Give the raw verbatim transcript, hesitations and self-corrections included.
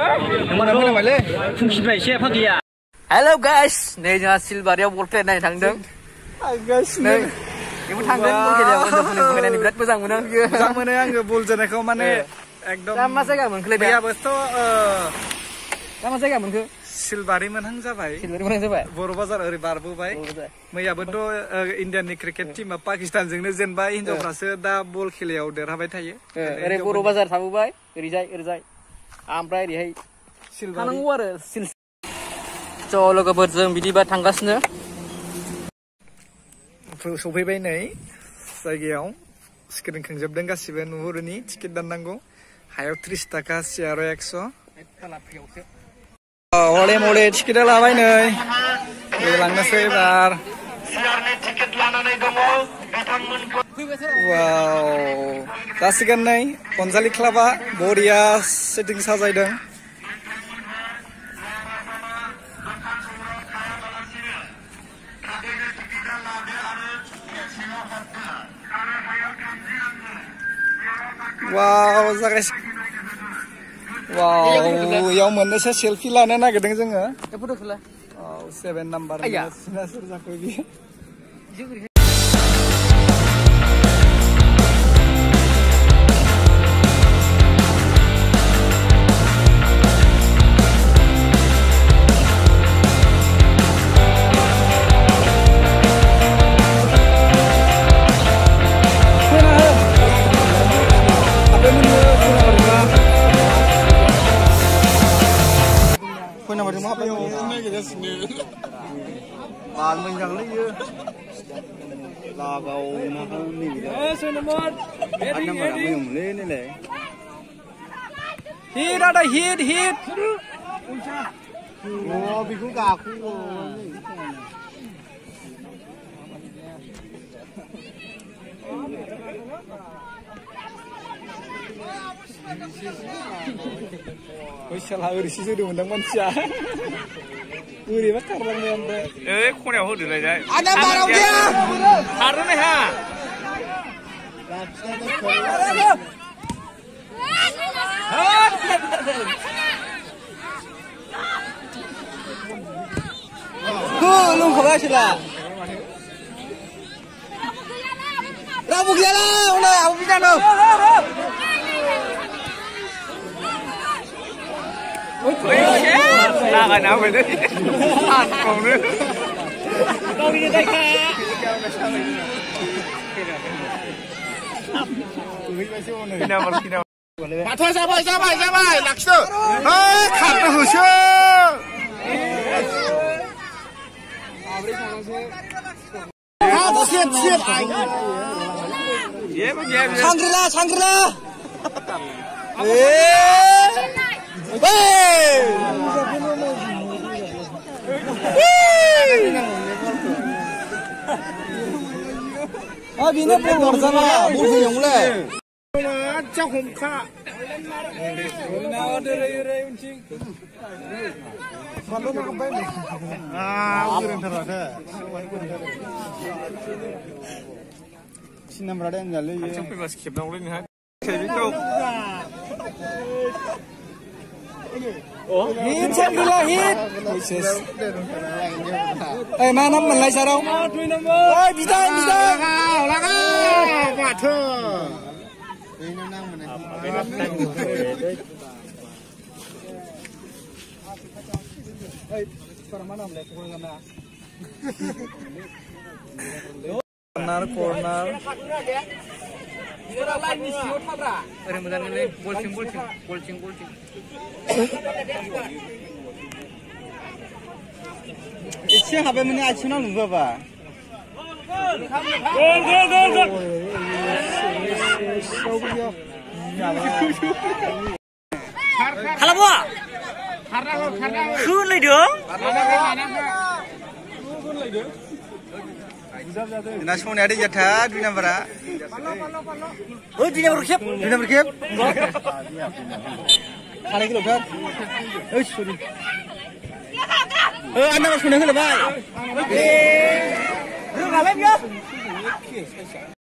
Halo guys, nih jangan Silvaria World naik tangdeng. Guys, nih, ibu tangdeng mungkin ya untuk penuh ini berat besar mana? Besar mana yang gebul jadi kau mana? Ekdom. Sama saya kan mungkin ya betul. Sama saya kan mungkin. Silvari menang जाबाय. Silvari menang जाबाय. बर' बाजार ओरै बारबोबाय. मैयाबोथ' इण्डियानि cricket टीमा पाकिस्तानजोंनो जेनबाय हिनजावफ्रासो दा बल खेलायाव देरहाबाय थायो. ओरै बर' बाजार थाबोबाय ओरैजाय ओरैजाय ओमफ्राय ओरैहाय थानांगौ आरो सिल ज' लोगोफोरजों बिदिबा थांगासिनो सफैबाय नै जायगायाव स्क्रिन खोंजोबदों गासिबो नुहुरनि टिकेट दाननांगौ हायाव त्रिस थाखा सियाराव एक्स' हले मले टिकेटा लाबाय नै लांनोसै एबार वाव जासिगोन नै अनजालि क्लाबा बरिया सेटिं साजायदों वाव जागायसि वाव याव मोननैसो सेल्फि लानो नागिरदों जोङो औ सेभेन नाम्बार सिना सोर जाखो बियो Hit ada hit hit. Oh, biku kaku. Wih, salah urus itu udah undang manusia. Uri bakar bang Andre. Eh, kau yang hobi lagi. Ada barang dia. Harus nih ha. Huh, lu kau sih lah. Rabu dia lah, udah aku bisa dong. Là cái nào vậy đấy? Ăn còn nữa. Đâu đi đây kha? Khi nào mà khi nào? Mà thôi ra bay ra bay ra bay lạc sơ. Ê, khát nó hử sơ. À, xiết xiết ảnh. Shangri-La, Shangri-La. Ê. Hey! 아, 니네 볼 모르잖아. 뭘 그냥 올래? 진짜 홈카. 아, 우리는 들어가세. 신남라데 안 갈래? 정말 맛있게 나 올리는 한. 재밌고. Hit Shangri-La hit. Eh mana mình lại sao đâu? Ôi bị tay bị tay. Là cái quả thơ. Corner corner. Orang muda ni bolcing bolcing bolcing bolcing. Ichi apa mana aci nak lupa ba? Gol gol gol gol. Kalau buat? Sun lagi dong. Nah, semuanya ada jatah dua nomor. Oh, dua nomor kep, dua nomor kep. Hari kilo kan? Eh, sorry. Eh, anda masuk nengah lebar. Eh, lu ngapain ya?